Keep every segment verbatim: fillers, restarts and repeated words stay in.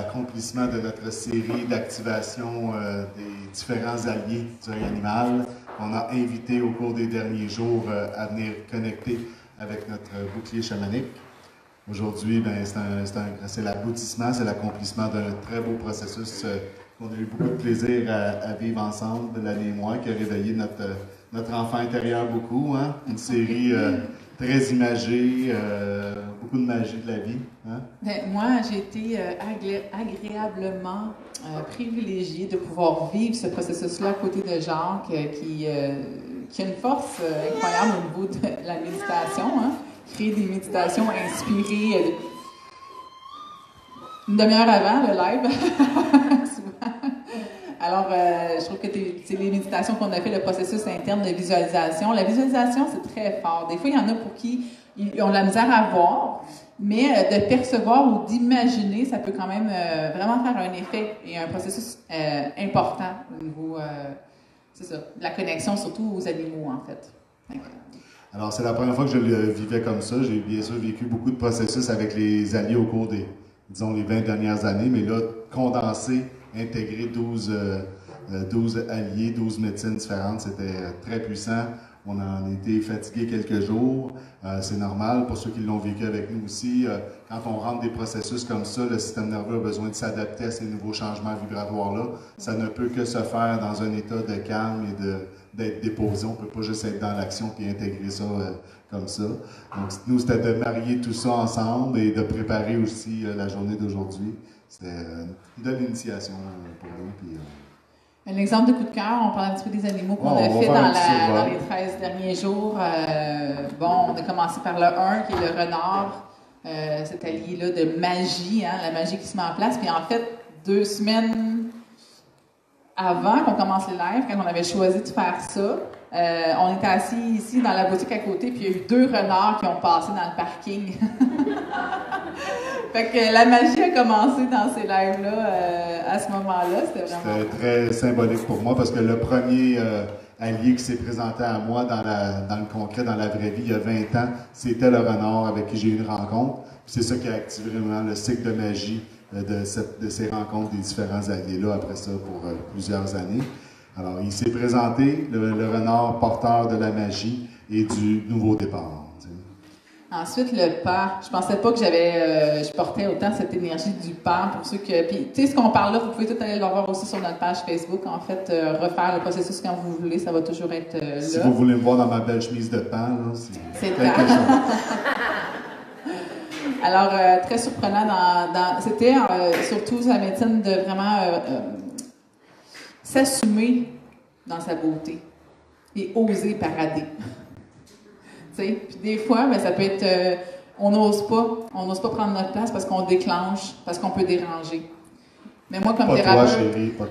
l'accomplissement de notre série d'activation euh, des différents alliés du règne animal. On a invité au cours des derniers jours euh, à venir connecter avec notre bouclier chamanique. Aujourd'hui, ben, c'est l'aboutissement, c'est l'accomplissement d'un très beau processus euh, qu'on a eu beaucoup de plaisir à, à vivre ensemble, l'année et moi, qui a réveillé notre, notre enfant intérieur beaucoup. Hein? Une série euh, très imagée, euh, beaucoup de magie de la vie. Hein? Ben, moi, j'ai été euh, agré agréablement euh, privilégiée de pouvoir vivre ce processus-là à côté de Jacques, euh, qui, euh, qui a une force euh, incroyable au niveau de la méditation. Hein? Créer des méditations inspirées euh, une demi-heure avant le live. Souvent. Alors, euh, je trouve que c'est les méditations qu'on a fait, le processus interne de visualisation. La visualisation, c'est très fort. Des fois, il y en a pour qui ils ont de la misère à voir, mais euh, de percevoir ou d'imaginer, ça peut quand même euh, vraiment faire un effet et un processus euh, important au niveau, euh, c'est ça, de la connexion, surtout aux animaux, en fait. D'accord. Alors, c'est la première fois que je le vivais comme ça. J'ai bien sûr vécu beaucoup de processus avec les alliés au cours des, disons, les vingt dernières années, mais là, condensé, intégrer douze, euh, douze alliés, douze médecines différentes, c'était très puissant. On en a été fatigué quelques jours. Euh, c'est normal pour ceux qui l'ont vécu avec nous aussi. Euh, quand on rentre des processus comme ça, le système nerveux a besoin de s'adapter à ces nouveaux changements vibratoires-là. Ça ne peut que se faire dans un état de calme et de d'être déposé. On ne peut pas juste être dans l'action et intégrer ça euh, comme ça. Donc, nous, c'était de marier tout ça ensemble et de préparer aussi euh, la journée d'aujourd'hui. C'était euh, une belle initiation euh, pour nous. Puis, euh... Un exemple de coup de cœur, on parle un petit peu des animaux qu'on oh, a fait dans, la, dans les ça. treize derniers jours. Euh, bon, on a commencé par le un, qui est le renard, euh, cet allié-là de magie, hein, la magie qui se met en place. Puis en fait, deux semaines avant qu'on commence les lives, quand on avait choisi de faire ça, euh, on était assis ici dans la boutique à côté, puis il y a eu deux renards qui ont passé dans le parking. Fait que la magie a commencé dans ces lives-là euh, à ce moment-là. C'était vraiment... C'était très symbolique pour moi parce que le premier euh, allié qui s'est présenté à moi dans, la, dans le concret, dans la vraie vie, il y a vingt ans, c'était le renard avec qui j'ai eu une rencontre. C'est ça qui a activé vraiment le cycle de magie De, cette, de ces rencontres des différents alliés-là après ça pour euh, plusieurs années. Alors, il s'est présenté, le, le renard porteur de la magie et du nouveau départ. Tu sais. Ensuite, le pas. Je pensais pas que j'avais, euh, je portais autant cette énergie du pas pour ceux que... Puis, tu sais, ce qu'on parle là, vous pouvez tout aller le voir aussi sur notre page Facebook. En fait, euh, refaire le processus quand vous voulez, ça va toujours être euh, là. Si vous voulez me voir dans ma belle chemise de pan, c'est quelque le chose. Alors, euh, très surprenant, dans, dans, c'était euh, surtout sa médecine de vraiment euh, euh, s'assumer dans sa beauté et oser parader. Tu sais, puis des fois, ben, ça peut être, euh, on n'ose pas, on n'ose pas prendre notre place parce qu'on déclenche, parce qu'on peut déranger. Mais moi, comme pas thérapeute... Pas toi, chérie, pas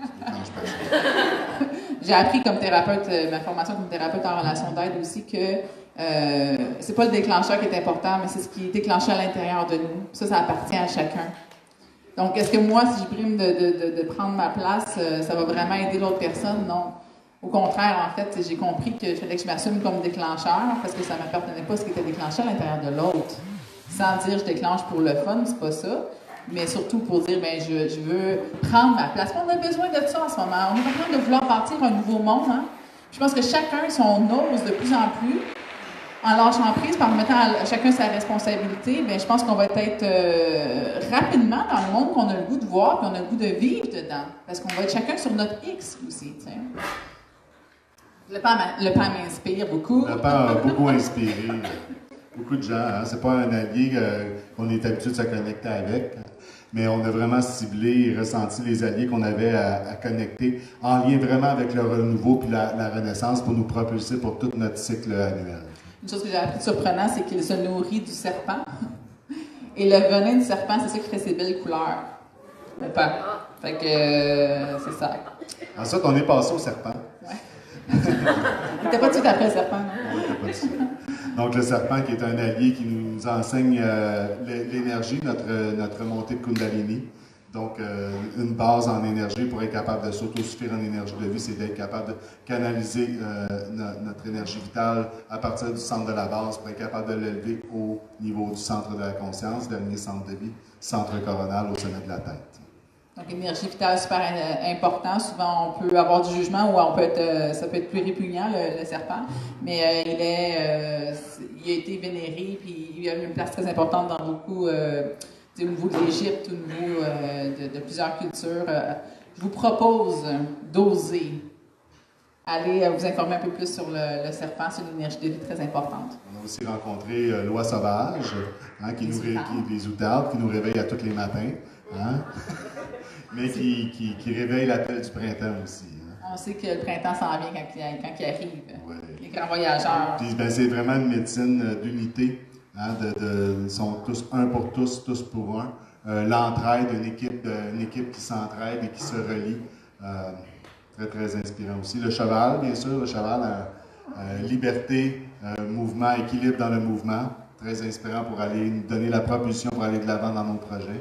toi. J'ai appris comme thérapeute, ma formation comme thérapeute en relation d'aide aussi, que Euh, c'est pas le déclencheur qui est important, mais c'est ce qui est déclenché à l'intérieur de nous. Ça, ça appartient à chacun. Donc, est-ce que moi, si je prime de, de, de, de prendre ma place, euh, ça va vraiment aider l'autre personne? Non. Au contraire, en fait, j'ai compris qu'il fallait que je m'assume comme déclencheur parce que ça ne m'appartenait pas ce qui était déclenché à l'intérieur de l'autre. Sans dire je déclenche pour le fun, c'est pas ça, mais surtout pour dire ben je, je veux prendre ma place. On a besoin de ça en ce moment. On est en train de vouloir bâtir un nouveau monde. Hein? Je pense que chacun, si on ose de plus en plus, en lâchant prise, par remettant à chacun sa responsabilité, bien, je pense qu'on va être euh, rapidement dans le monde qu'on a le goût de voir et qu'on a le goût de vivre dedans. Parce qu'on va être chacun sur notre X aussi. T'sais. Le pan, le pan m'inspire beaucoup. Le pan a beaucoup inspiré beaucoup de gens. Hein? C'est pas un allié euh, qu'on est habitué de se connecter avec, mais on a vraiment ciblé et ressenti les alliés qu'on avait à, à connecter en lien vraiment avec le renouveau puis la, la renaissance pour nous propulser pour tout notre cycle annuel. Une chose que j'ai appris de surprenant, c'est qu'il se nourrit du serpent. Et le venin du serpent, c'est ça qui fait ses belles couleurs. Le pan. Fait que euh, c'est ça. Ensuite, on est passé au serpent. Ouais. T'étais pas tout de suite après le serpent, non? On n'était pas tout de suite. Donc, le serpent qui est un allié qui nous enseigne euh, l'énergie, notre, notre montée de Kundalini. Donc, euh, une base en énergie pour être capable de s'autosuffire en énergie de vie, c'est d'être capable de canaliser euh, no, notre énergie vitale à partir du centre de la base pour être capable de l'élever au niveau du centre de la conscience, dernier centre de vie, centre coronal au sommet de la tête. Donc, énergie vitale, super important. Souvent, on peut avoir du jugement ou on peut être, euh, ça peut être plus répugnant, le, le serpent. Mais euh, il, est, euh, il a été vénéré, puis il a eu une place très importante dans beaucoup, euh, au niveau de l'Égypte, au niveau euh, de, de plusieurs cultures. Euh, je vous propose d'oser aller vous informer un peu plus sur le, le serpent, c'est une énergie de vie très importante. On a aussi rencontré euh, Loi Sauvage, hein, qui, nous ré, qui, les outardes, qui nous réveille à tous les matins. Hein? Mais qui, qui, qui réveille l'appel du printemps aussi. Hein? On sait que le printemps s'en vient quand il, quand il arrive. Ouais. Les grands voyageurs. Puis ben, c'est vraiment une médecine d'unité. Hein, de, de, ils sont tous un pour tous, tous pour un. Euh, L'entraide, une équipe, de, une équipe qui s'entraide et qui se relie. Euh, très, très inspirant aussi. Le cheval, bien sûr, le cheval, euh, euh, liberté, euh, mouvement, équilibre dans le mouvement. Très inspirant pour aller nous donner la propulsion pour aller de l'avant dans nos projets.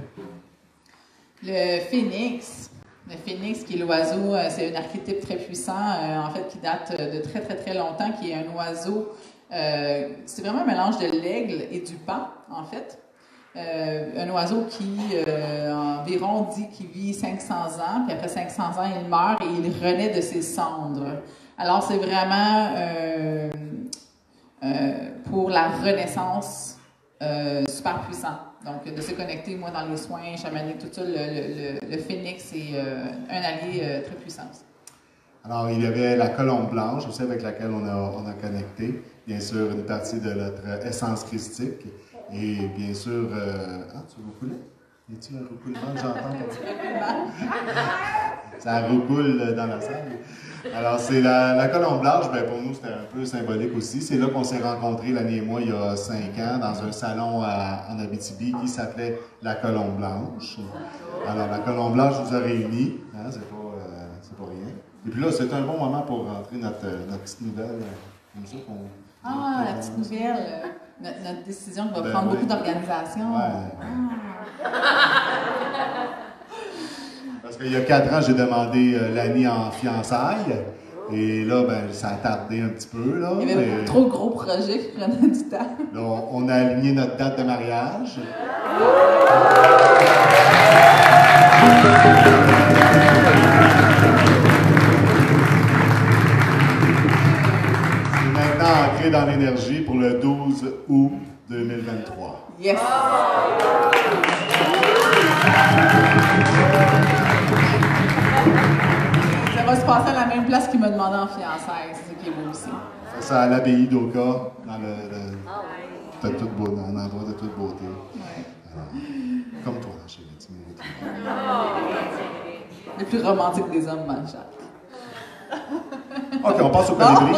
Le phénix, le phénix qui est l'oiseau, c'est un archétype très puissant, euh, en fait, qui date de très, très, très longtemps, qui est un oiseau, euh, c'est vraiment un mélange de l'aigle et du paon, en fait. Euh, un oiseau qui, euh, environ, dit qu'il vit cinq cents ans, puis après cinq cents ans, il meurt et il renaît de ses cendres. Alors, c'est vraiment euh, euh, pour la renaissance euh, super puissant. Donc, de se connecter, moi, dans les soins chamaniques, tout ça, le, le, le phénix est euh, un allié euh, très puissant. Alors, il y avait la colombe blanche aussi avec laquelle on a, on a connecté. Bien sûr, une partie de notre essence christique. Et bien sûr, euh... ah, tu roucoules? Y a-t-il un roucoulement que j'entends? Ça roucoule dans la salle. Alors, c'est la, la colombe blanche, bien, pour nous, c'était un peu symbolique aussi. C'est là qu'on s'est rencontrés, l'année et moi, il y a cinq ans, dans un salon à, en Abitibi qui s'appelait la colombe blanche. Alors, la colombe blanche nous a réunis, hein, c'est pas, euh, c'est pas rien. Et puis là, c'est un bon moment pour rentrer notre, notre petite nouvelle, comme ça qu'on... Ah, la petite nouvelle, euh, notre, notre décision qui va ben, prendre oui. beaucoup d'organisation. Ouais. Ah. Parce qu'il y a quatre ans, j'ai demandé euh, l'année en fiançailles. Et là, ben, ça a tardé un petit peu. Là, Il y avait mais... trop de gros projets qui prenaient du temps. Là, on, on a aligné notre date de mariage. C'est maintenant ancré dans l'énergie pour le douze août deux mille vingt-trois. Yes! Ça va se passer à la même place qu'il m'a demandé en fiançailles, c'est ça qui est beau aussi. C'est ça à l'abbaye d'Oka, dans le, le de toute beauté, un endroit de toute beauté. Ouais. Alors, comme toi, chérie, tu mérites. Le plus romantique des hommes, Jacques. OK, on passe au colibri.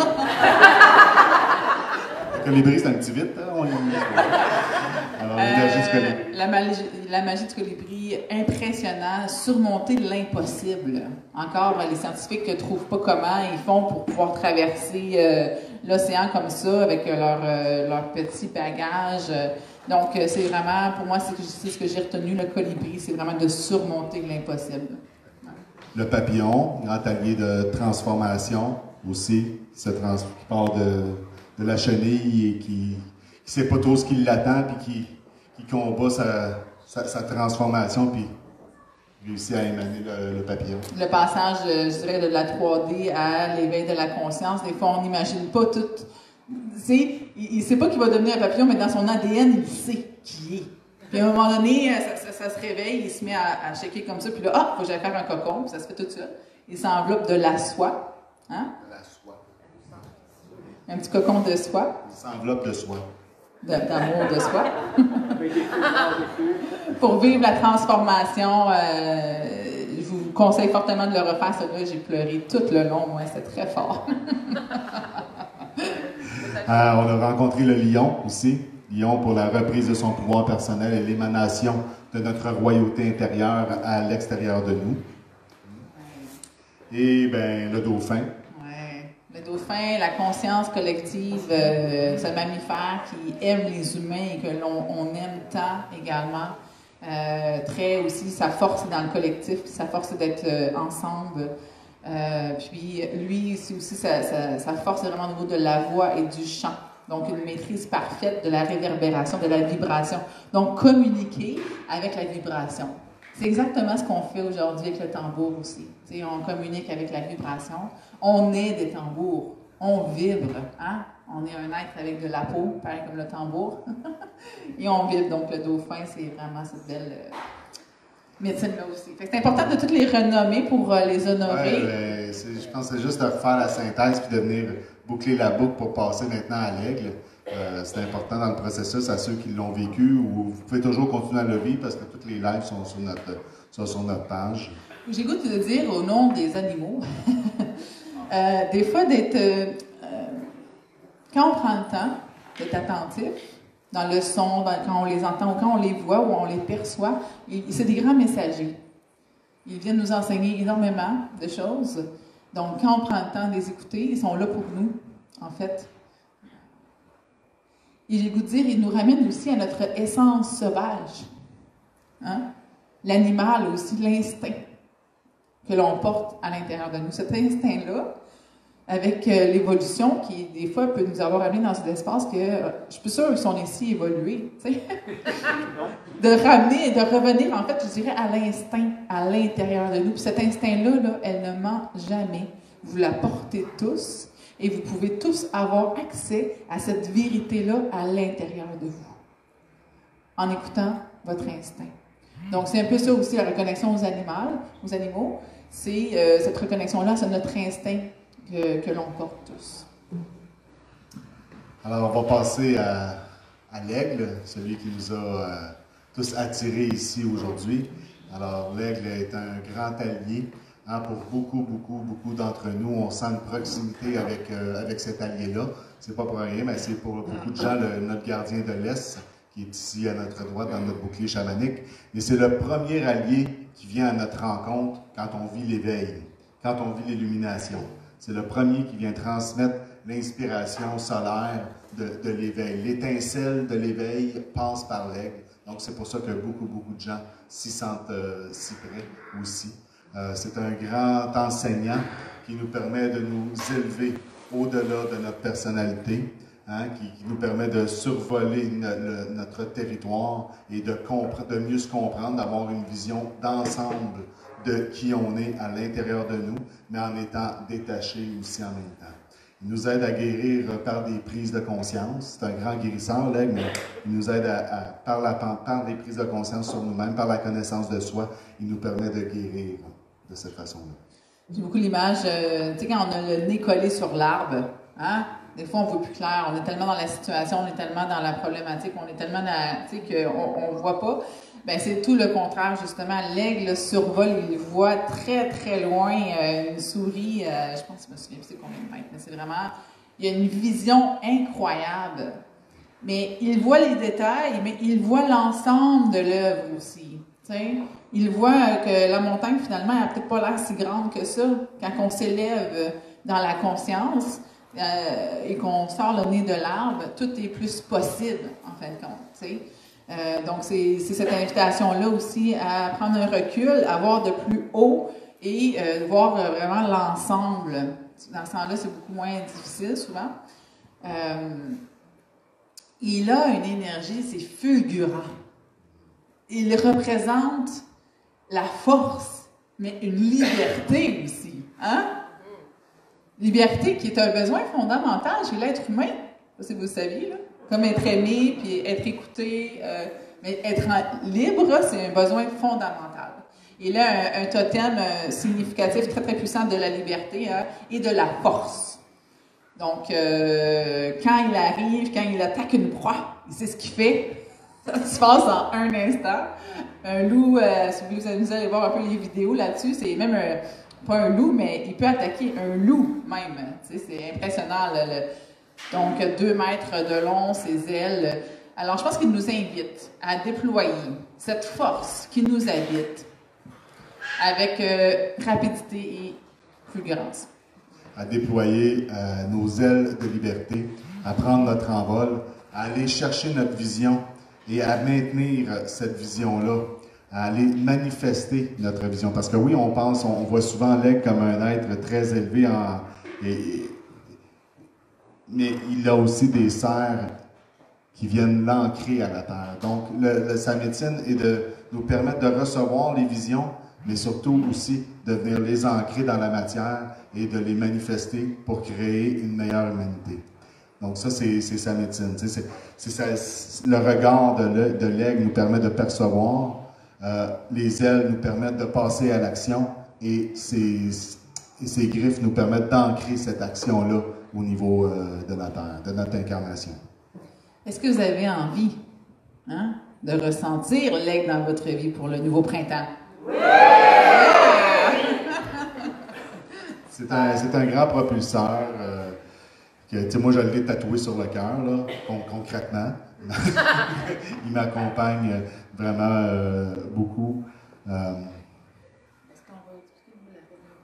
Le colibri, c'est un petit vite, hein? On y... Alors, l'énergie du colibri. Euh, la, magie, la magie du colibri, impressionnant, surmonter l'inimpossible. Encore, les scientifiques ne trouvent pas comment ils font pour pouvoir traverser euh, l'océan comme ça, avec leur, euh, leur petit bagage. Donc, euh, c'est vraiment, pour moi, c'est, c'est ce que j'ai retenu, le colibri, c'est vraiment de surmonter l'impossible. Le papillon, grand allié de transformation aussi, qui, se trans... qui part de, de la chenille et qui ne sait pas trop ce qui l'attend, puis qui, qui combat sa, sa, sa transformation, puis réussit à émaner le, le papillon. Le passage, je dirais, de la trois D à l'éveil de la conscience, des fois, on n'imagine pas tout. Il ne sait pas qu'il va devenir un papillon, mais dans son A D N, il sait qui est. Puis à un moment donné, ça, ça, ça se réveille, il se met à, à checker comme ça, puis là, ah, il faut que j'aille faire un cocon, puis ça se fait tout ça. Il s'enveloppe de la soie. Hein? De la soie. Un petit cocon de soie. Il s'enveloppe de soie. De, d'amour de soi. Pour vivre la transformation, euh, je vous conseille fortement de le refaire. Celui-là, j'ai pleuré tout le long, moi, c'est très fort. euh, on a rencontré le lion aussi. Lion pour la reprise de son pouvoir personnel et l'émanation de notre royauté intérieure à l'extérieur de nous. Et ben le dauphin. Ouais. Le dauphin, la conscience collective, euh, ce mammifère qui aime les humains et que l'on on aime tant également. Euh, très aussi, sa force dans le collectif, sa force d'être euh, ensemble. Euh, puis lui, c'est aussi sa, sa, sa force est vraiment au niveau de la voix et du chant. Donc, une maîtrise parfaite de la réverbération, de la vibration. Donc, communiquer avec la vibration. C'est exactement ce qu'on fait aujourd'hui avec le tambour aussi. T'sais, on communique avec la vibration. On est des tambours. On vibre. Hein? On est un être avec de la peau, pareil comme le tambour. Et on vibre. Donc, le dauphin, c'est vraiment cette belle euh, médecine-là aussi. C'est important de toutes les renommer pour euh, les honorer. Ouais, je pense que c'est juste de refaire la synthèse puis de venir boucler la boucle pour passer maintenant à l'aigle. Euh, c'est important dans le processus à ceux qui l'ont vécu, ou vous pouvez toujours continuer à le vivre parce que tous les lives sont sur notre, sont sur notre page. J'ai goût de te dire au nom des animaux, euh, des fois d'être, euh, quand on prend le temps d'être attentif, dans le son, dans, quand on les entend ou quand on les voit ou on les perçoit, c'est des grands messagers. Ils viennent nous enseigner énormément de choses. Donc, quand on prend le temps de les écouter, ils sont là pour nous, en fait. Et j'ai le goût de dire, ils nous ramènent aussi à notre essence sauvage. Hein? L'animal aussi, l'instinct que l'on porte à l'intérieur de nous. Cet instinct-là, avec euh, l'évolution qui, des fois, peut nous avoir amené dans cet espace que, euh, je suis sûre qu'ils sont ici évolués, tu sais. De ramener, de revenir, en fait, je dirais, à l'instinct, à l'intérieur de nous. Puis cet instinct-là, là, elle ne ment jamais. Vous la portez tous et vous pouvez tous avoir accès à cette vérité-là à l'intérieur de vous, en écoutant votre instinct. Donc, c'est un peu ça aussi, la reconnexion aux animaux. Aux animaux. C'est euh, cette reconnexion-là, c'est notre instinct que, que l'on porte tous. Alors, on va passer à, à l'aigle, celui qui nous a euh, tous attirés ici aujourd'hui. Alors, l'aigle est un grand allié. Hein, pour beaucoup, beaucoup, beaucoup d'entre nous, on sent une proximité avec, euh, avec cet allié-là. C'est pas pour rien, mais c'est pour beaucoup de gens le, notre gardien de l'Est, qui est ici à notre droite dans notre bouclier chamanique. Et c'est le premier allié qui vient à notre rencontre quand on vit l'éveil, quand on vit l'illumination. C'est le premier qui vient transmettre l'inspiration solaire de, de l'éveil. L'étincelle de l'éveil passe par l'aigle. Donc, c'est pour ça que beaucoup, beaucoup de gens s'y sentent euh, si près aussi. Euh, c'est un grand enseignant qui nous permet de nous élever au-delà de notre personnalité, hein, qui, qui nous permet de survoler no, le, notre territoire et de, de mieux se comprendre, d'avoir une vision d'ensemble de qui on est à l'intérieur de nous, mais en étant détaché aussi en même temps. Il nous aide à guérir par des prises de conscience. C'est un grand guérisseur, l'aigle, mais il nous aide à, à par, la, par des prises de conscience sur nous-mêmes, par la connaissance de soi, il nous permet de guérir de cette façon-là. J'ai beaucoup l'image, euh, tu sais, quand on a le nez collé sur l'arbre, hein? Des fois, on ne voit plus clair. On est tellement dans la situation, on est tellement dans la problématique, on est tellement dans, tu sais, qu'on ne voit pas. Bien, c'est tout le contraire, justement. L'aigle survole, il voit très, très loin euh, une souris, euh, je pense que je me souviens plus c'est combien de mètres, mais c'est vraiment, il y a une vision incroyable. Mais il voit les détails, mais il voit l'ensemble de l'œuvre aussi. Tu sais, il voit que la montagne, finalement, elle n'a peut-être pas l'air si grande que ça. Quand on s'élève dans la conscience euh, et qu'on sort le nez de l'arbre, tout est plus possible, en fin de compte. Tu sais. Euh, donc, c'est cette invitation-là aussi à prendre un recul, à voir de plus haut et euh, voir euh, vraiment l'ensemble. Dans ce temps-là, c'est beaucoup moins difficile, souvent. Euh, il a une énergie, c'est fulgurant. Il représente la force, mais une liberté aussi. Hein? Liberté qui est un besoin fondamental chez l'être humain. Je sais pas si vous le saviez, là. Comme être aimé, puis être écouté. Euh, mais être en, libre, c'est un besoin fondamental. Il a un, un totem euh, significatif très, très puissant de la liberté hein, et de la force. Donc, euh, quand il arrive, quand il attaque une proie, il sait ce qu'il fait. Ça se passe en un instant. Un loup, euh, si vous vous allez voir un peu les vidéos là-dessus, c'est même un, pas un loup, mais il peut attaquer un loup même. Tu sais, c'est impressionnant. Là, le, donc, deux mètres de long, ses ailes. Alors, je pense qu'il nous invite à déployer cette force qui nous habite avec euh, rapidité et fulgurance. À déployer euh, nos ailes de liberté, à prendre notre envol, à aller chercher notre vision et à maintenir cette vision-là, à aller manifester notre vision. Parce que oui, on pense, on voit souvent l'aigle comme un être très élevé, en, et, mais il a aussi des serres qui viennent l'ancrer à la terre. Donc, le, le, sa médecine est de nous permettre de recevoir les visions, mais surtout aussi de venir les ancrer dans la matière et de les manifester pour créer une meilleure humanité. Donc ça, c'est sa médecine. C'est, c'est ça, le regard de l'aigle nous permet de percevoir, euh, les ailes nous permettent de passer à l'action et ses, et ses griffes nous permettent d'ancrer cette action-là au niveau euh, de la Terre, de notre incarnation. Est-ce que vous avez envie hein, de ressentir l'aigle dans votre vie pour le nouveau printemps? Oui! C'est un, c'est un grand propulseur. Euh, que, moi, je l'ai tatoué sur le cœur, là, concrètement. Il m'accompagne vraiment euh, beaucoup. Euh, Est-ce qu'on va expliquer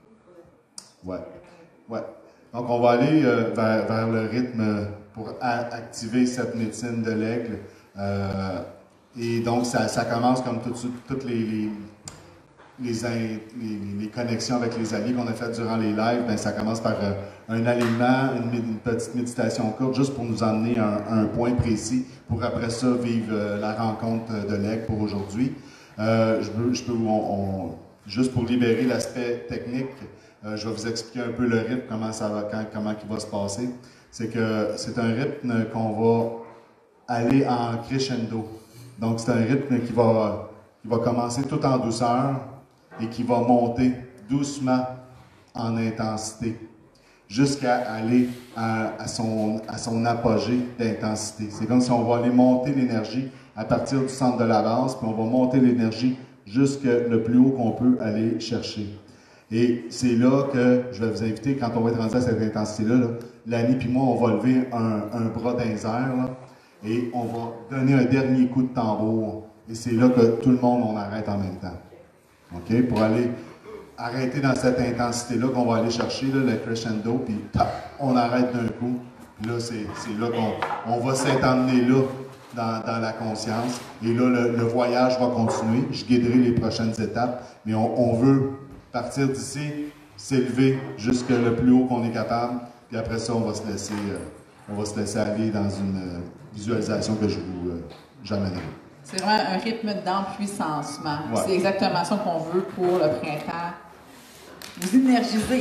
la ouais. ouais. Donc, on va aller euh, vers, vers le rythme pour activer cette médecine de l'aigle. Euh, et donc, ça, ça commence comme tout, toutes les, les, les, les, les connexions avec les alliés qu'on a fait durant les lives. Bien, ça commence par euh, un alignement, une, une petite méditation courte, juste pour nous emmener à un, un point précis, pour après ça vivre euh, la rencontre de l'aigle pour aujourd'hui. Euh, je peux, je peux on, on, juste pour libérer l'aspect technique, euh, je vais vous expliquer un peu le rythme, comment ça va, quand, comment il va se passer. C'est que c'est un rythme qu'on va aller en crescendo. Donc, c'est un rythme qui va, qui va commencer tout en douceur et qui va monter doucement en intensité jusqu'à aller à, à, son, à son apogée d'intensité. C'est comme si on va aller monter l'énergie à partir du centre de la base, puis on va monter l'énergie jusque le plus haut qu'on peut aller chercher. Et c'est là que je vais vous inviter, quand on va être rendu à cette intensité-là, là, Lani puis moi, on va lever un, un bras dans les airs, là, et on va donner un dernier coup de tambour. Et c'est là que tout le monde, on arrête en même temps. OK? Pour aller arrêter dans cette intensité-là qu'on va aller chercher, là, le crescendo, puis tap, on arrête d'un coup. Puis là, c'est là qu'on on va s'être emmené là, dans, dans la conscience. Et là, le, le voyage va continuer. Je guiderai les prochaines étapes. Mais on, on veut partir d'ici, s'élever jusque le plus haut qu'on est capable. Puis après ça, on va se laisser, euh, on va se laisser aller dans une euh, visualisation que je vous euh, j'amènerai. C'est vraiment un rythme d'empuissancement. Ouais. C'est exactement ça qu'on veut pour le printemps. Vous énergiser.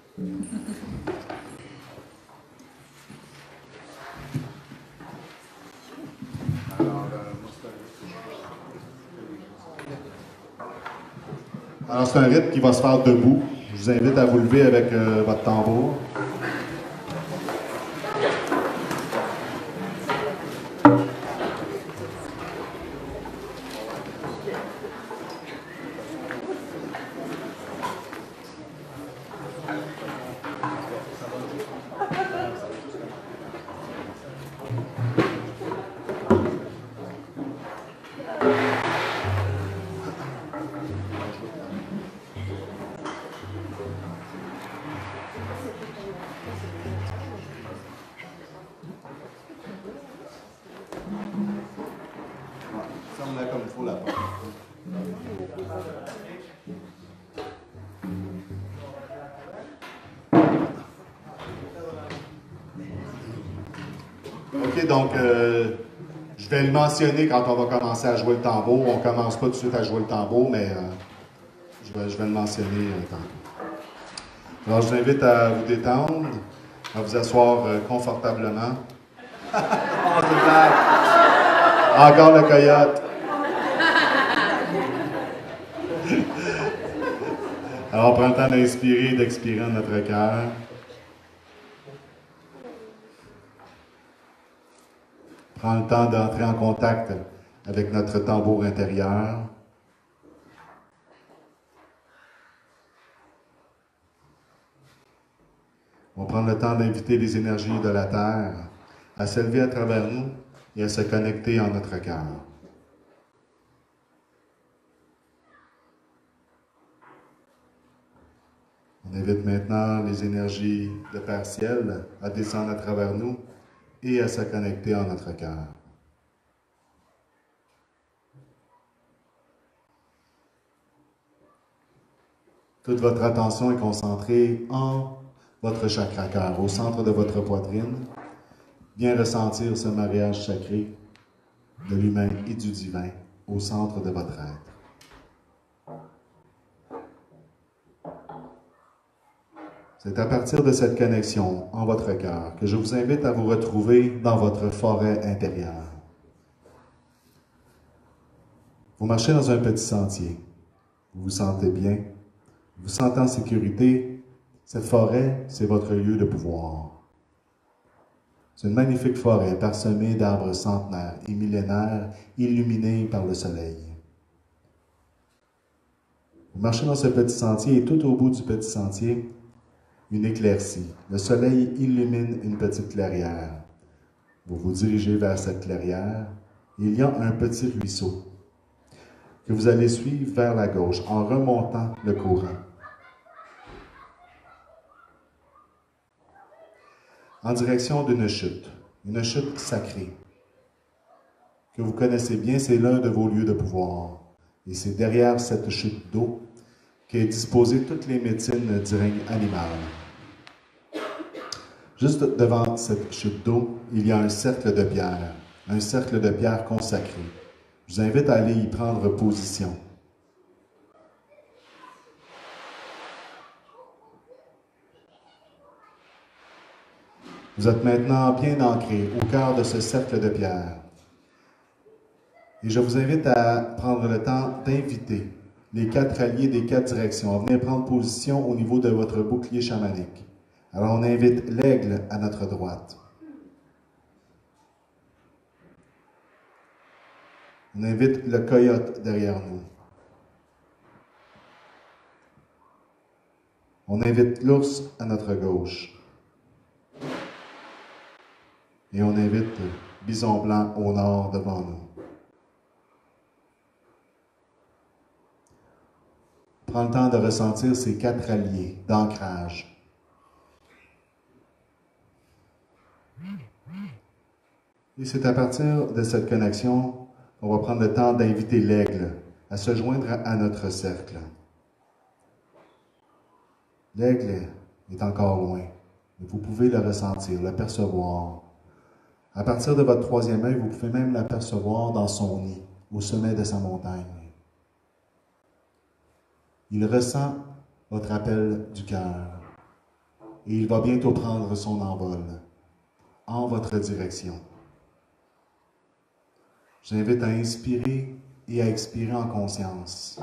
Alors, c'est un rythme qui va se faire debout. Je vous invite à vous lever avec euh, votre tambour. Comme il faut la porte. OK, donc euh, je vais le mentionner quand on va commencer à jouer le tambour. On ne commence pas tout de suite à jouer le tambour, mais euh, je, vais, je vais le mentionner euh, tantôt. Alors, je vous invite à vous détendre, à vous asseoir euh, confortablement. Oh, encore le coyote. Alors, on prend le temps d'inspirer et d'expirer dans notre cœur. Prends le temps d'entrer en contact avec notre tambour intérieur. On va prendre le temps d'inviter les énergies de la Terre à s'élever à travers nous et à se connecter en notre cœur. On invite maintenant les énergies de Père Ciel à descendre à travers nous et à se connecter en notre cœur. Toute votre attention est concentrée en votre chakra cœur, au centre de votre poitrine. Bien ressentir ce mariage sacré de l'humain et du divin au centre de votre être. C'est à partir de cette connexion en votre cœur que je vous invite à vous retrouver dans votre forêt intérieure. Vous marchez dans un petit sentier. Vous vous sentez bien. Vous vous sentez en sécurité. Cette forêt, c'est votre lieu de pouvoir. C'est une magnifique forêt parsemée d'arbres centenaires et millénaires illuminés par le soleil. Vous marchez dans ce petit sentier et tout au bout du petit sentier, une éclaircie. Le soleil illumine une petite clairière. Vous vous dirigez vers cette clairière et il y a un petit ruisseau que vous allez suivre vers la gauche en remontant le courant. En direction d'une chute, une chute sacrée, que vous connaissez bien, c'est l'un de vos lieux de pouvoir. Et c'est derrière cette chute d'eau qu'est disposée toutes les médecines du règne animal. Juste devant cette chute d'eau, il y a un cercle de pierre, un cercle de pierre consacré. Je vous invite à aller y prendre position. Vous êtes maintenant bien ancré au cœur de ce cercle de pierre. Et je vous invite à prendre le temps d'inviter les quatre alliés des quatre directions à venir prendre position au niveau de votre bouclier chamanique. Alors on invite l'aigle à notre droite. On invite le coyote derrière nous. On invite l'ours à notre gauche. Et on invite Bison Blanc au nord devant nous. Prends le temps de ressentir ces quatre alliés d'ancrage. Et c'est à partir de cette connexion qu'on va prendre le temps d'inviter l'aigle à se joindre à notre cercle. L'aigle est encore loin, mais vous pouvez le ressentir, le percevoir. À partir de votre troisième œil, vous pouvez même l'apercevoir dans son nid, au sommet de sa montagne. Il ressent votre appel du cœur et il va bientôt prendre son envol en votre direction. Je vous invite à inspirer et à expirer en conscience.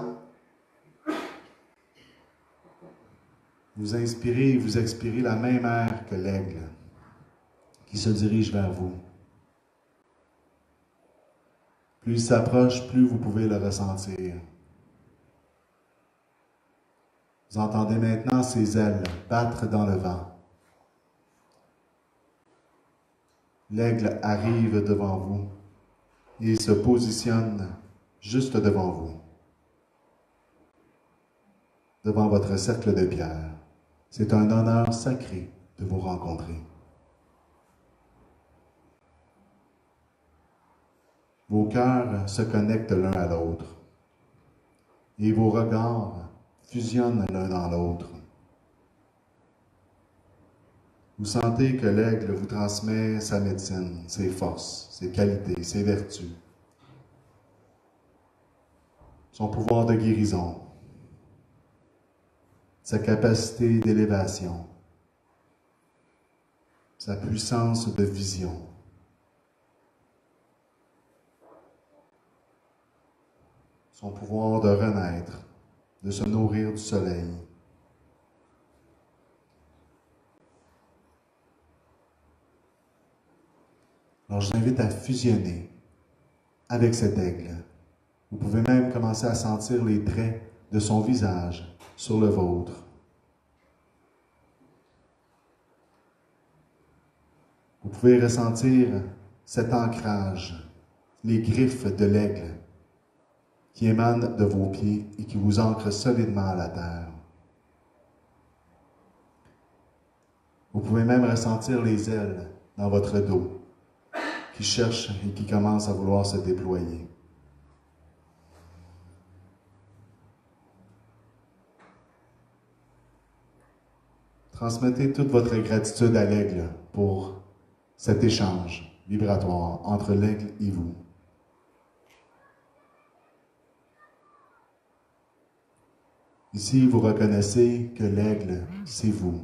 Vous inspirez et vous expirez la même air que l'aigle qui se dirige vers vous. Plus il s'approche, plus vous pouvez le ressentir. Vous entendez maintenant ses ailes battre dans le vent. L'aigle arrive devant vous et il se positionne juste devant vous, devant votre cercle de pierre. C'est un honneur sacré de vous rencontrer. Vos cœurs se connectent l'un à l'autre et vos regards fusionnent l'un dans l'autre. Vous sentez que l'aigle vous transmet sa médecine, ses forces, ses qualités, ses vertus, son pouvoir de guérison, sa capacité d'élévation, sa puissance de vision. Son pouvoir de renaître, de se nourrir du soleil. Alors je vous invite à fusionner avec cet aigle. Vous pouvez même commencer à sentir les traits de son visage sur le vôtre. Vous pouvez ressentir cet ancrage, les griffes de l'aigle qui émanent de vos pieds et qui vous ancrent solidement à la terre. Vous pouvez même ressentir les ailes dans votre dos qui cherchent et qui commencent à vouloir se déployer. transmettez toute votre gratitude à l'aigle pour cet échange vibratoire entre l'aigle et vous. Ici, vous reconnaissez que l'aigle, c'est vous.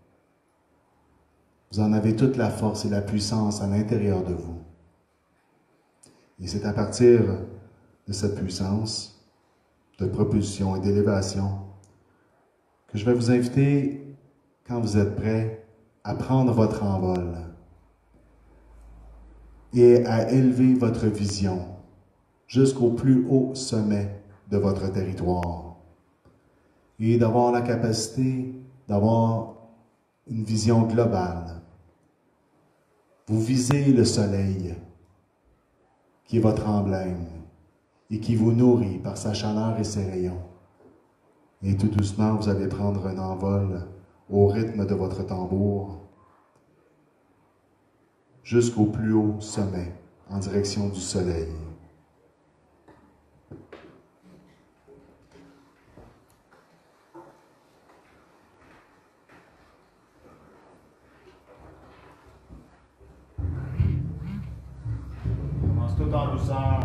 Vous en avez toute la force et la puissance à l'intérieur de vous. Et c'est à partir de cette puissance, de propulsion et d'élévation, que je vais vous inviter, quand vous êtes prêts, à prendre votre envol et à élever votre vision jusqu'au plus haut sommet de votre territoire et d'avoir la capacité d'avoir une vision globale. Vous visez le soleil, qui est votre emblème, et qui vous nourrit par sa chaleur et ses rayons. Et tout doucement, vous allez prendre un envol au rythme de votre tambour, jusqu'au plus haut sommet, en direction du soleil. Tout en douceur.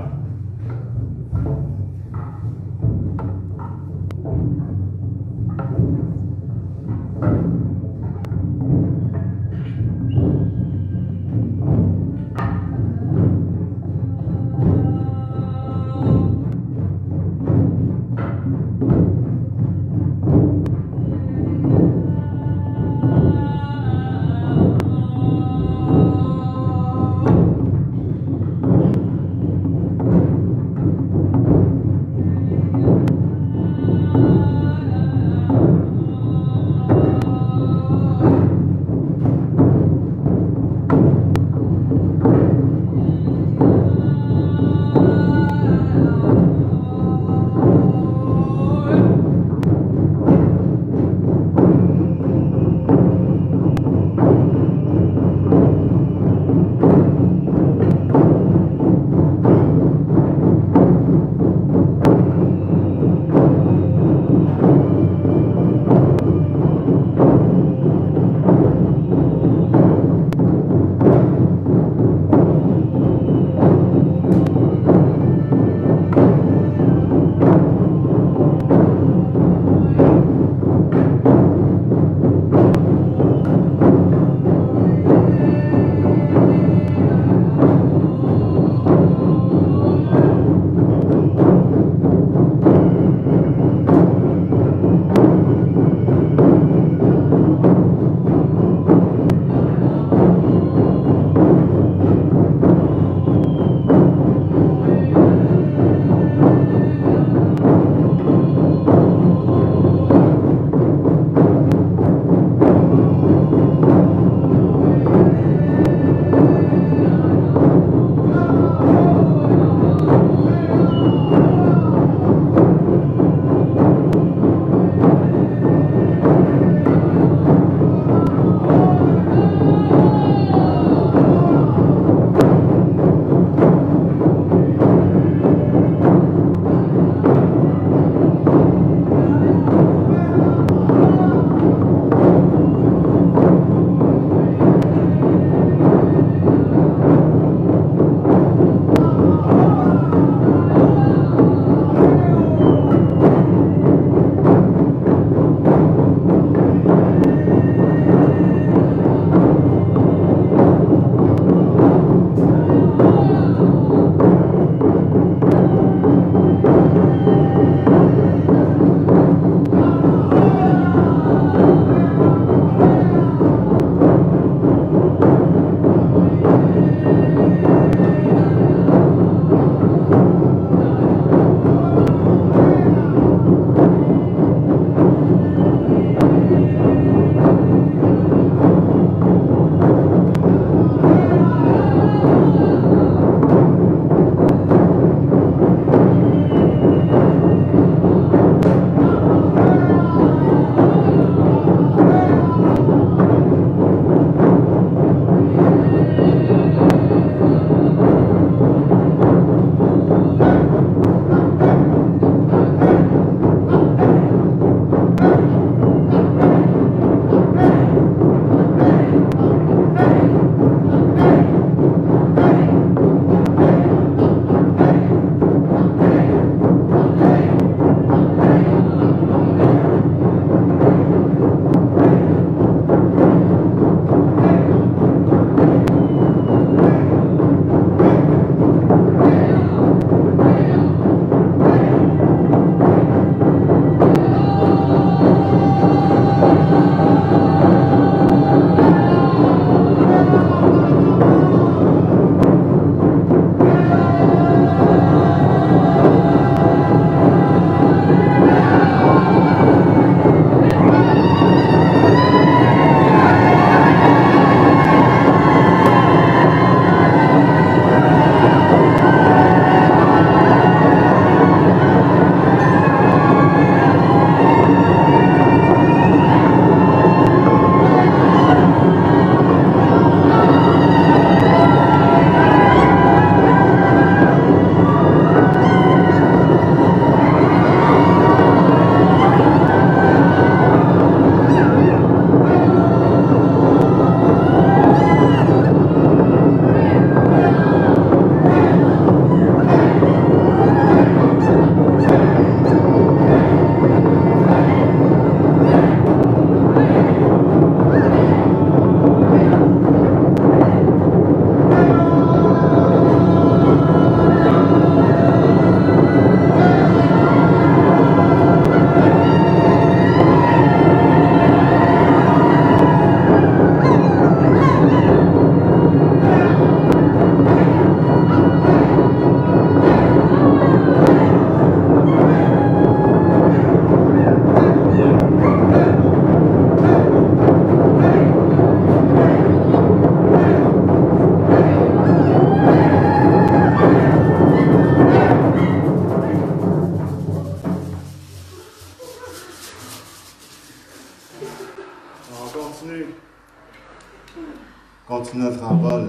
On continue. Continue notre envol.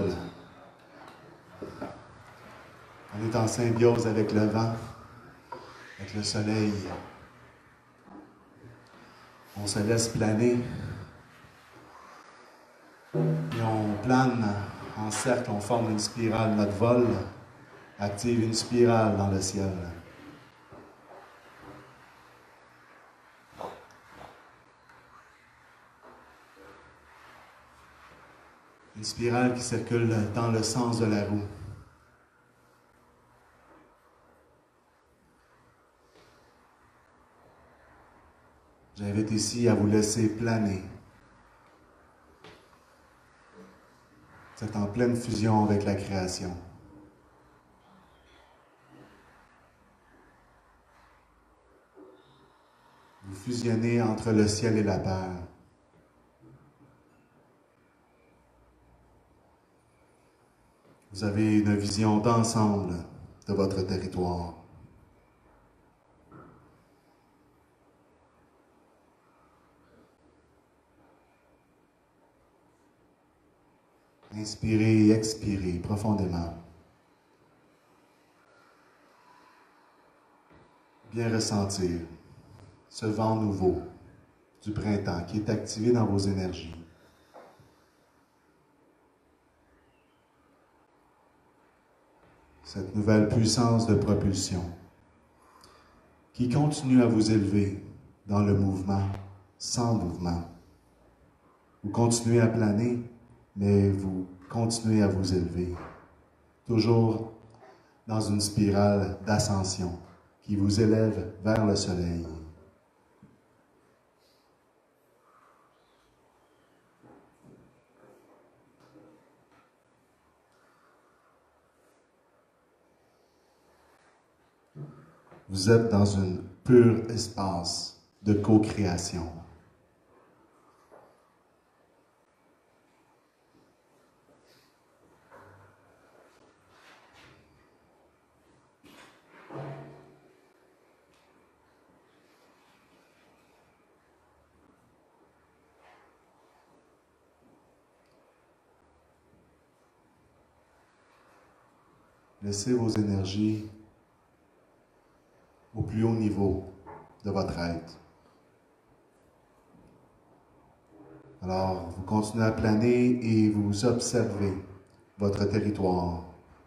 On est en symbiose avec le vent, avec le soleil. On se laisse planer. Et on plane en cercle, on forme une spirale. Notre vol active une spirale dans le ciel. Une spirale qui circule dans le sens de la roue. J'invite ici à vous laisser planer. Vous êtes en pleine fusion avec la création. Vous fusionnez entre le ciel et la terre. Vous avez une vision d'ensemble de votre territoire. Inspirez et expirez profondément. Bien ressentir ce vent nouveau du printemps qui est activé dans vos énergies. Cette nouvelle puissance de propulsion qui continue à vous élever dans le mouvement, sans mouvement. Vous continuez à planer, mais vous continuez à vous élever, toujours dans une spirale d'ascension qui vous élève vers le soleil. Vous êtes dans un pur espace de co-création. Laissez vos énergies au plus haut niveau de votre être. Alors, vous continuez à planer et vous observez votre territoire.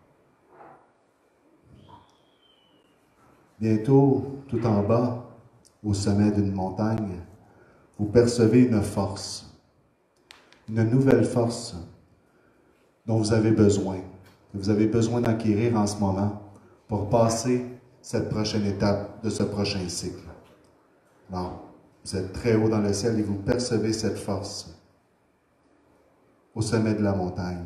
Bientôt, tout en bas, au sommet d'une montagne, vous percevez une force, une nouvelle force dont vous avez besoin, que vous avez besoin d'acquérir en ce moment pour passer cette prochaine étape de ce prochain cycle. Alors, vous êtes très haut dans le ciel et vous percevez cette force au sommet de la montagne.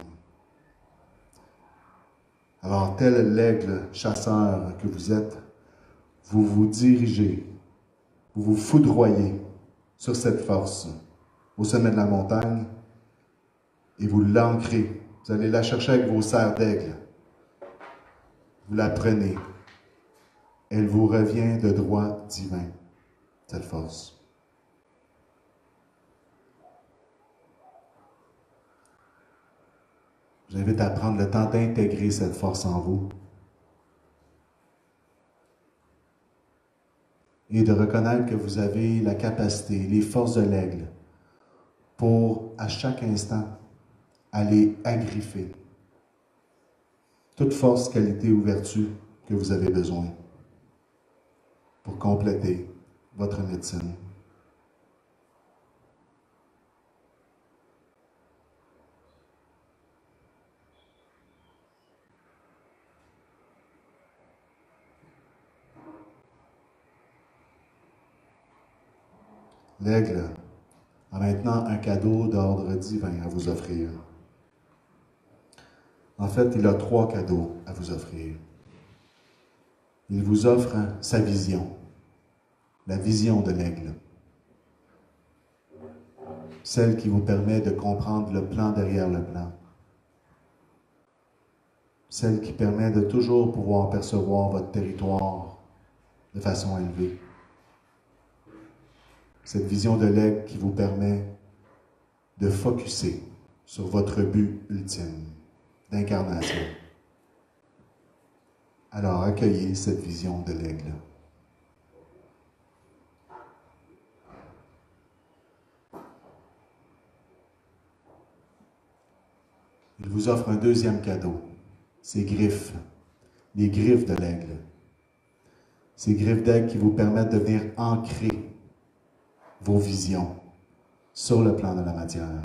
Alors, tel l'aigle chasseur que vous êtes, vous vous dirigez, vous vous foudroyez sur cette force au sommet de la montagne et vous l'ancrez. Vous allez la chercher avec vos serres d'aigle. Vous la prenez. Elle vous revient de droit divin, cette force. J'invite à prendre le temps d'intégrer cette force en vous et de reconnaître que vous avez la capacité, les forces de l'aigle pour, à chaque instant, aller agriffer toute force, qualité ou vertu que vous avez besoin pour compléter votre médecine. L'aigle a maintenant un cadeau d'ordre divin à vous offrir. En fait, il a trois cadeaux à vous offrir. Il vous offre sa vision, la vision de l'aigle, celle qui vous permet de comprendre le plan derrière le plan, celle qui permet de toujours pouvoir percevoir votre territoire de façon élevée, Cette vision de l'aigle qui vous permet de focusser sur votre but ultime d'incarnation. Alors, accueillez cette vision de l'aigle. Il vous offre un deuxième cadeau, ses griffes, les griffes de l'aigle. Ces griffes d'aigle qui vous permettent de venir ancrer vos visions sur le plan de la matière.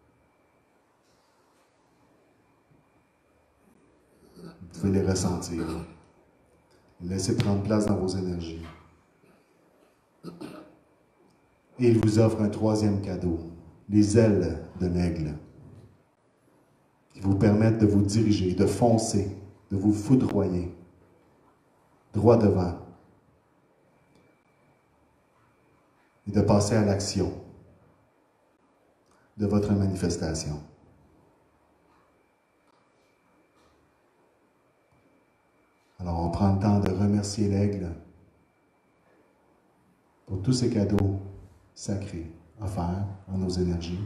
Vous pouvez les ressentir. Laissez prendre place dans vos énergies. Et il vous offre un troisième cadeau, les ailes de l'aigle, qui vous permettent de vous diriger, de foncer, de vous foudroyer, droit devant, et de passer à l'action de votre manifestation. Alors, on prend le temps de remercier l'aigle pour tous ces cadeaux sacrés offerts en nos énergies.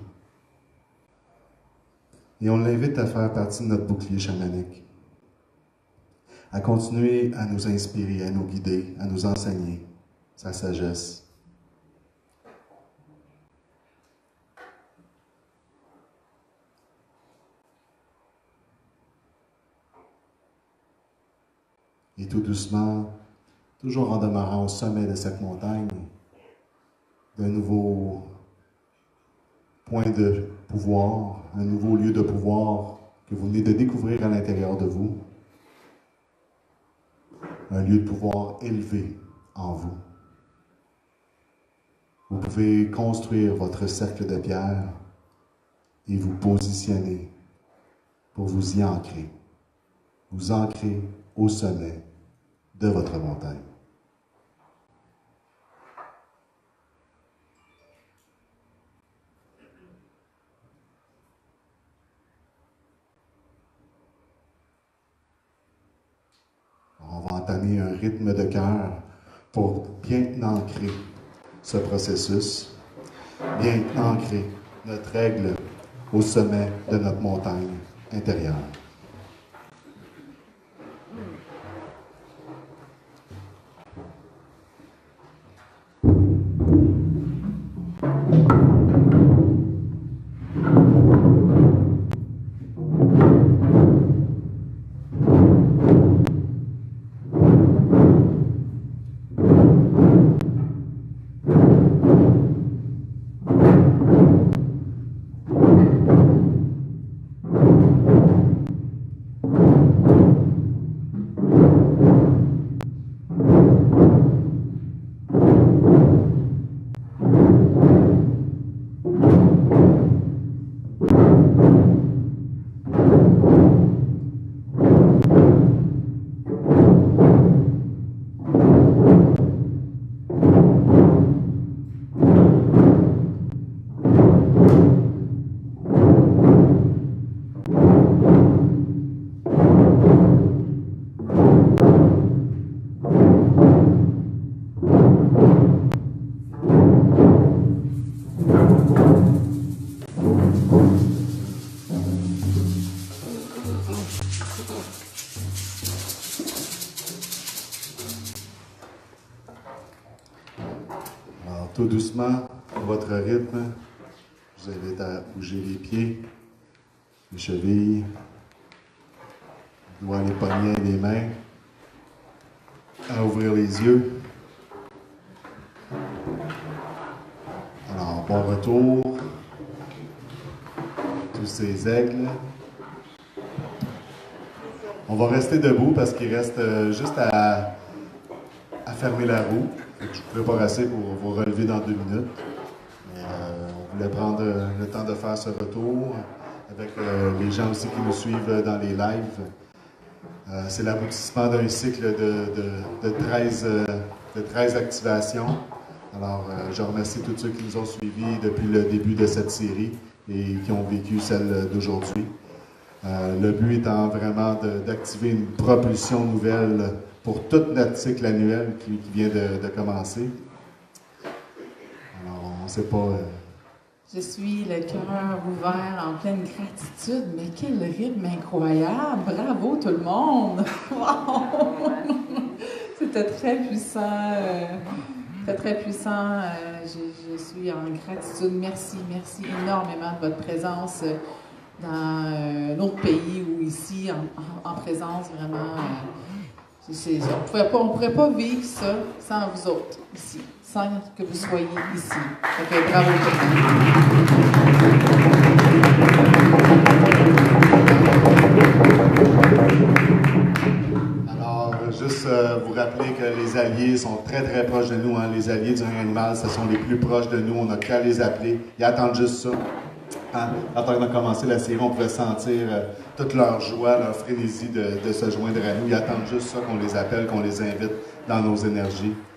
Et on l'invite à faire partie de notre bouclier chamanique, à continuer à nous inspirer, à nous guider, à nous enseigner sa sagesse. Et tout doucement, toujours en demeurant au sommet de cette montagne, d'un nouveau point de pouvoir, un nouveau lieu de pouvoir que vous venez de découvrir à l'intérieur de vous, un lieu de pouvoir élevé en vous. Vous pouvez construire votre cercle de pierre et vous positionner pour vous y ancrer, vous ancrer au sommet de votre montagne. On va entamer un rythme de cœur pour bien ancrer ce processus, bien ancrer notre aigle au sommet de notre montagne intérieure. Tout doucement, à votre rythme, je vous invite à bouger les pieds, les chevilles, les doigts, les poignets, les mains, à ouvrir les yeux. Alors, bon retour, tous ces aigles. On va rester debout parce qu'il reste juste à, à fermer la roue. Je vous prépare assez pour vous relever dans deux minutes. Mais, euh, on voulait prendre le temps de faire ce retour avec euh, les gens aussi qui nous suivent dans les lives. Euh, C'est l'aboutissement d'un cycle de, de, de, treize, euh, de treize activations. Alors, euh, je remercie tous ceux qui nous ont suivis depuis le début de cette série et qui ont vécu celle d'aujourd'hui. Euh, le but étant vraiment d'activer une propulsion nouvelle pour tout notre cycle annuel qui, qui vient de, de commencer. Alors, sait pas... Euh... Je suis le cœur ouvert en pleine gratitude. Mais quel rythme incroyable! Bravo tout le monde! Wow! C'était très puissant. Euh, très, très puissant. Euh, je, je suis en gratitude. Merci, merci énormément de votre présence dans euh, notre pays ou ici, en, en, en présence, vraiment. Euh, c'est, c'est, on pourrait pas, on pourrait pas vivre ça sans vous autres, ici, sans que vous soyez ici. Ok, bravo tout le monde. Alors, juste euh, vous rappeler que les alliés sont très, très proches de nous. Hein. Les alliés du règne animal, ce sont les plus proches de nous. On n'a qu'à les appeler. Ils attendent juste ça. Hein? Quand on a commencé la série, on pouvait sentir euh, toute leur joie, leur frénésie de, de se joindre à nous. Ils attendent juste ça qu'on les appelle, qu'on les invite dans nos énergies.